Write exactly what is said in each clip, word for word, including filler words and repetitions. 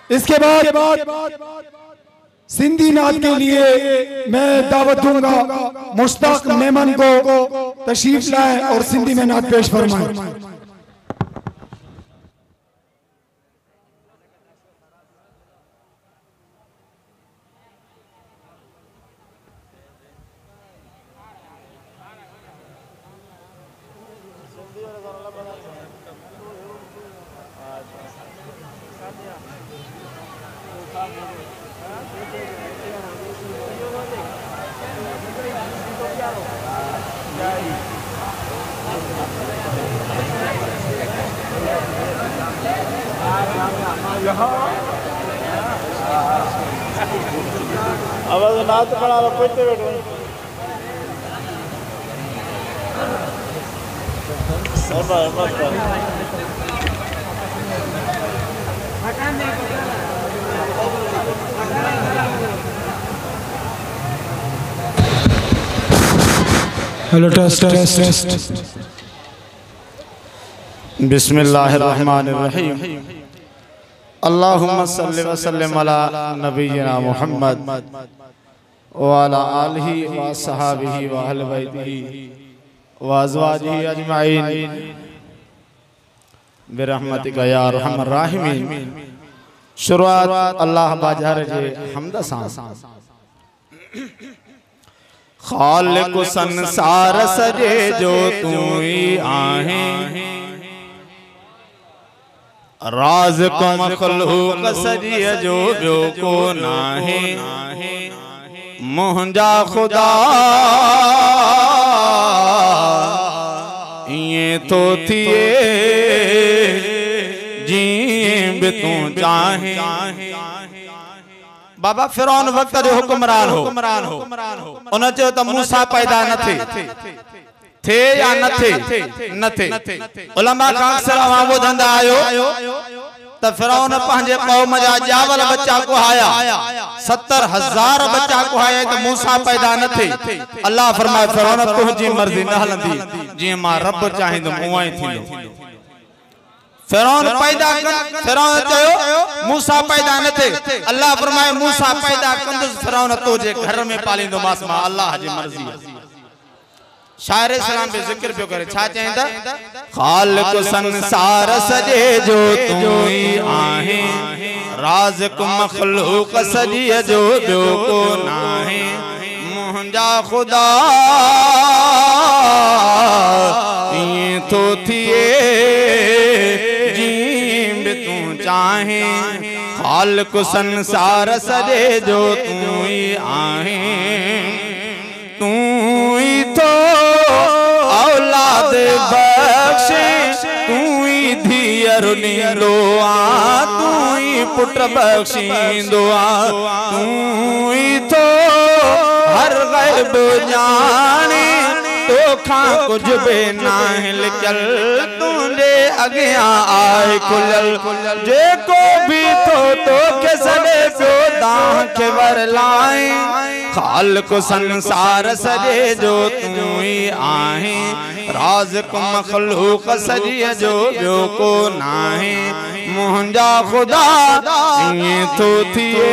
इसके बाद सिंधी नात के लिए मैं दावत दूंगा मुश्ताक मेमन को तशरीफ लाए और सिंधी में नात पेश फरमाएं। अब नात पढ़ा पढ़ते बैठो हेलो टेस्ट टेस्ट टेस्ट बिस्मिल्लाहिर्रहमानिर्रहीम अल्लाहुम्मा सल्लि व सल्लिम अला नबिय्यिना मुहम्मद व अला आलिहि व सहाबिहि व अहले बैतिहि व अज़वाजिहि अजमाइन बिरहमतिका या अरहमर राहिमीन। शुरुआत अल्लाह बाजार जे हमद सां। खालिक संसार सजे जो तू ही आहे, राज को मखलूक सजिए जो बियो को नाहे, मुंहिंजा खुदा ये तो थिए जी भी तू चाहे। बाबा फिरौन वक्त जो हुक्मरान हो उन चयो त मूसा पैदा न थे थे या न थे न थे। उलमा खां सलाम ॿुधंदा आयो त फिरौन पंहिंजे कौम जा जावल बच्चा कुहाया, सत्तर हजार बच्चा कुहाया त मूसा पैदा न थे। अल्लाह फरमाए फिरौन तुंहिंजी मर्ज़ी न हलंदी, जीअं मां रब चाहींदुमि उहा ई थींदो। फिरौन पैदा फिरौन चयो मूसा पैदा न थे। अल्लाह फरमाए मूसा पैदा कंदुसि, फिरौन तुंहिंजे घर में पालींदोमांसि मां, अल्लाह जी मर्ज़ी आहे। शायर सलाम पे जिक्र पियो करे, छा चईंदा? खालिक संसार सजे जो तू ही आहे, राज़िक़ मखलूक सजिए जो बियो को नाहे, मुंहिंजा खुदा ये तो थिए चाहे। खालिक संसार सजे जो तू ही आहे, तू ही तो औलाद बख्शे, तू ही धीअरु ॾींदो आ, तू ही पुट बख्शींदो आ, तू ही तो हर ग़ैब ॼाणे, तोखां कुछ बि नाहे लिखियल, तुंहिंजे अॻियां आहे खुलियल। जेको भी थो तोखे सॾे पियो दाह खे वर लाए, खालिक संसार सजे जो तू ही आहे, राज़िक़ मखलूक सजिए जो बियो को नाहे, मुंहिंजा खुदा ईअं थो थिए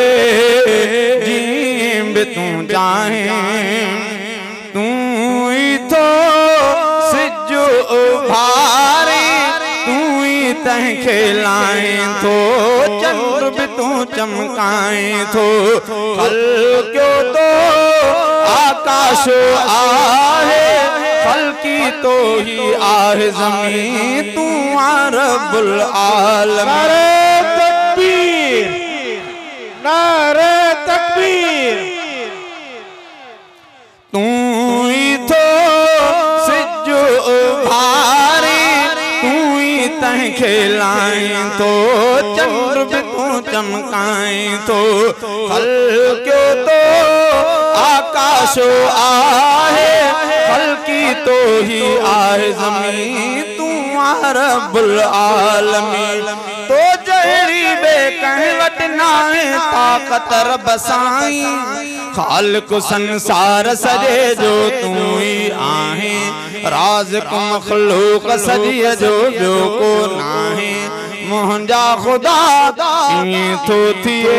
जीअं बि तूं चाहे। तू ही तो सिज उभारे, तू ही तंहिंखे लाए थो, चंद्र भी तू चमकाए थो, ख़ल्क़ियो तो आकाश आहे, ख़ल्क़ी तो ही आहे ज़मीन, तू आ रब्बुल आलमीन। नारे तकबीर, नारे तकबीर। तू ही तो सिज उभारे, तू ही तंहिंखे लाए थो, चंद्र भी तू चमकाए थो, ख़ल्क़ियो तो आकाश आहे, ख़ल्क़ी तो ही आहे ज़मीन, तू आ रब्बुल आलमीन। तो जहिड़ी बे कंहिं वटि नाहे ताक़त रब साईं, खालिक संसार सजे जो तू ही आहे, राज़िक़ मखलूक सजिए जो बियो को नाहे, मुंहिंजा ख़ुदा ईअं थो थिए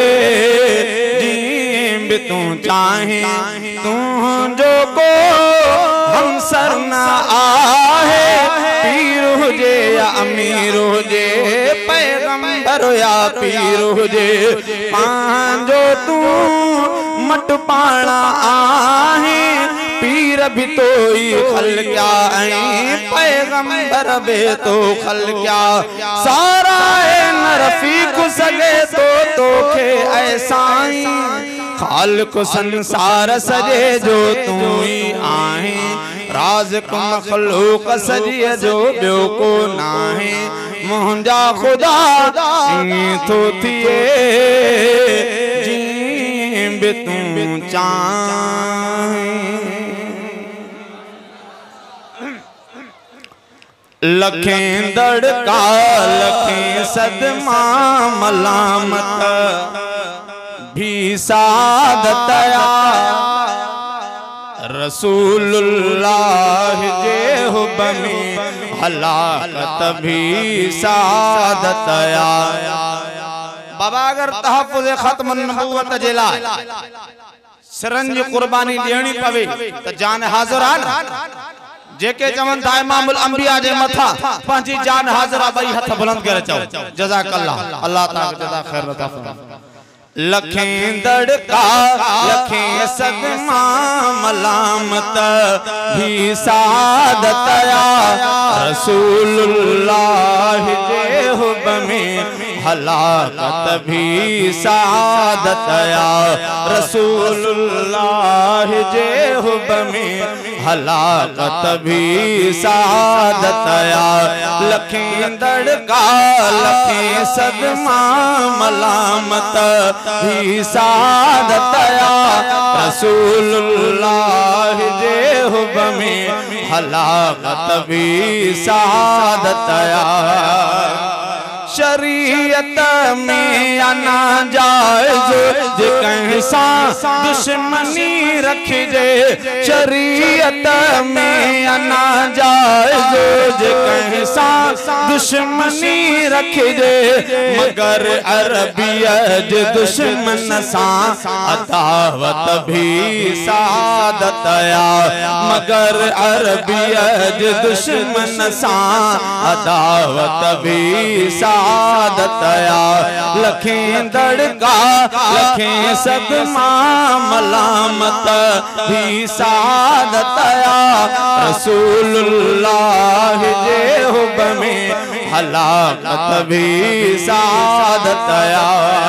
जीअं बि तूं चाहीं तुंहिंजो को हमसर न आहे पीर हुजे या अमीर हुजे पैगंबर या पीर हुजे पंहिंजो तूं मट पाण आहे पीर भी तो ही खल क्या पैगंबर बे तो खल क्या सारा है न रफीक सगे तो तो के ऐसा ही खालिक संसार सजे जो तू ही आहे राज को मखलूक सजे जो बियो को नाहे मुंहिंजा ख़ुदा ईअं थो थिए जीअं बि तूं चाहीं लखें दड़का लखें सदमा मलामत भी सादतया रसूलुल्लाह जे हुब में हलाकत भी सादतया बाबा अगर तहफ़्फ़ुज़ ख़त्म नबूवत जे लाइ सिरनि जी क़ुर्बानी ॾियणी पवे त जान हाज़िर आहे न जेके चवन था इमामुल अंबिया जे मथा पंहिंजी जान हाज़िरा ॿई हथ बुलंद करे चओ जज़ाकल्लाह अल्लाह ताला जज़ा ख़ैर अता फरमाए लखें दड़का लखें सदमा मलामत भी सादतया रसूलुल्लाह जे हुब में हलाकत भी सादतया रसूलुल्लाह जे हुब में हलाकत भी सादतया लखें दड़का लखें सदमा मलामत भी सादतया रसूलुल्लाह जे हुब में हलाकत भी सादतया शरीयत में अना जायज़ जे कंहिंसा दुश्मनी रखिजे शरीयत में अना जायज़ जे कंहिंसा दुश्मनी रखिजे मगर अरबिया जे दुश्मन सां अदावत भी सादतया मगर अरबिया जे दुश्मन सां अदावत भी सादतया लखें दड़का लखें सदमा मलामत भी सादतया रसूलुल्लाह जे हुब में हलाकत भी सादतया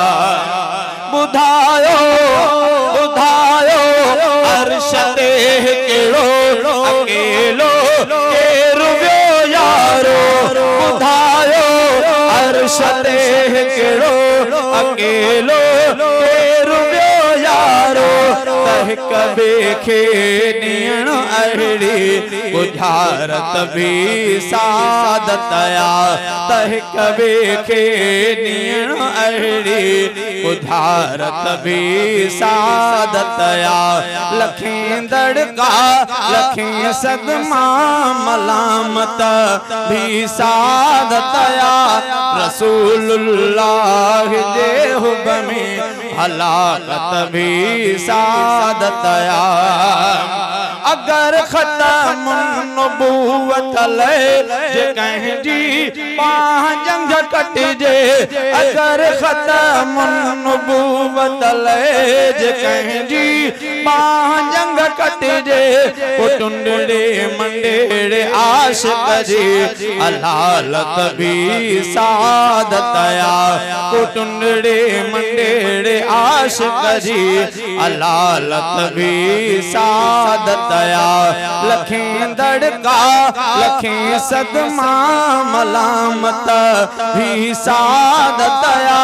बुधायो बुधायो अर्श ते केड़ो अकेलो केरु वियो यारो बुधायो अर्श ते केड़ो अकेलो केरु वियो यारो तहिक ॿिए खे ॾियण अहिड़ी बुझारत भी सादतया तहिक ॿिए खे ॾियण अहिड़ी बुझारत भी सादतया लखें दड़का लखें सदमा मलामत भी सादतया रसूलुल्लाह जे हुब में हलाकत भी सादतया अगर खत्म नबूवत ले जे कंहिंजी बाह जंग कटिजे अगर खत्म नबूवत ले जे कंहिंजी बाह जंग कटिजे पुटुंडे मंडेड़े आशिक जी अलालत भी सादतया पुटुंडे मंडेड़े आशिक जी अलालत भी सादतया लखें दड़का लखें सदमा मलामत भी सादतया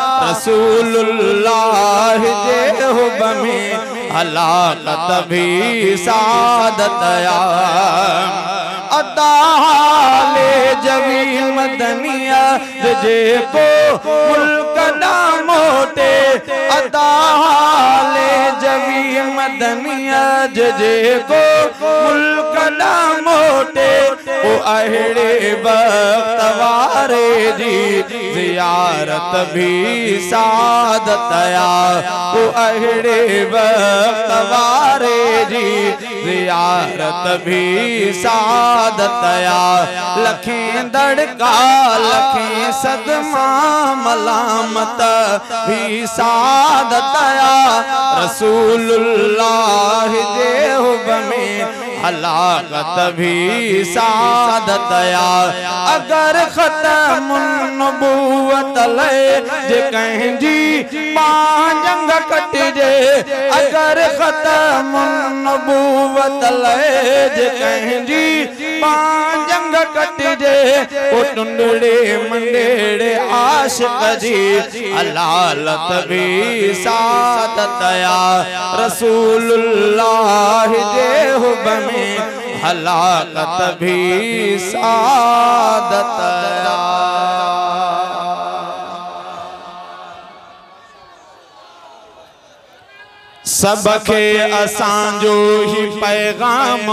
रसूलुल्लाह जे हुब में हलाकत भी सादतया अदाले जवी मदनिया जे को मुल्क ना मोटे अदाले जवी मदनिया जे को मुल्क ना मोटे ओ अहिड़े वक्त वारे जी ज़ियारत भी सादत आ ओ अहिड़े वक्त वारे जी ज़ियारत भी सादत आ लखें दड़का लखें सदमा मलामत भी सादत आ रसूलुल्लाह जे हुब में हलाकत भी सादत आ अगर ख़त्मुन नबूवत ले जे कहीं जी पांजंग कट जे अगर ख़त्मुन नबूवत ले जे कहीं जी पांजंग कट जे ओ टुंडड़े मंडेड़े आशिक जी हलालत भी सादत आ रसूलुल्लाह जे हुब में हलाकत भी सादत आ सबके असांजो ही पैगाम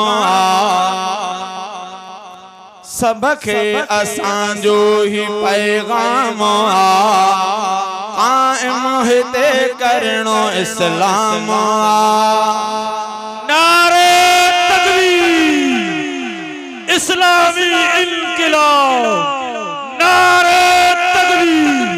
सबके असांजो ही पैगाम कायम हिते करणो इस्लाम नारे तकबीर इस्लामी इनकिलाब नारे तकबीर।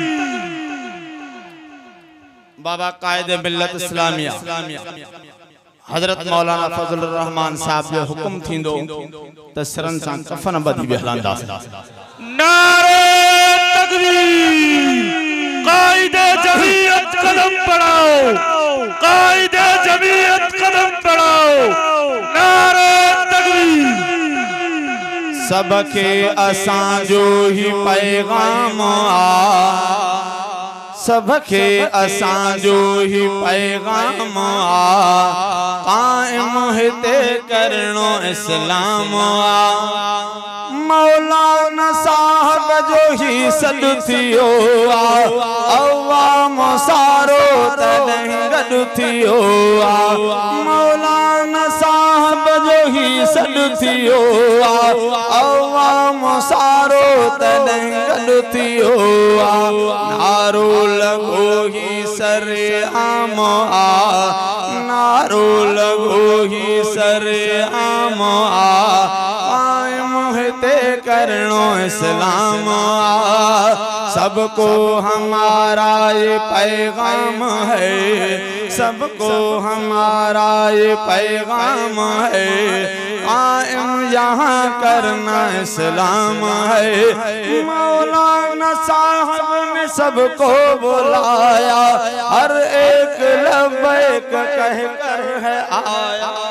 बाबा कायदे मिल्लत इस्लामिया हजरत मौलाना फजल रहमान साहब जो हुक्म थींदो त सिरन सां कफन बधी बि हलंदासीं। नारे तकबीर कायदे जमीयत कदम बढ़ाओ कायदे जमीयत कदम बढ़ाओ नारे तकबीर। सबके असांजो ही पैगाम आ सबके असांजो ही पैगाम आ कायम हिते करणो इस्लाम आ मौलाना साहब जो ही सॾु थियो आ अवाम सारो तॾहिं गॾु थियो आ मौलाना साहब जो ही सॾु थियो आ अवाम सारो तॾहिं गॾु थियो आ नारो लगो ही सरे आम आ नारो लगो ही सरे आम आ हिते करणो इस्लाम आ सबको हमारा ये पैगाम है सबको हमारा ये पैगाम है कायम यहाँ करना इस्लाम है मौलाना साहब ने सबको बुलाया हर एक लब्बैक कह कर है आया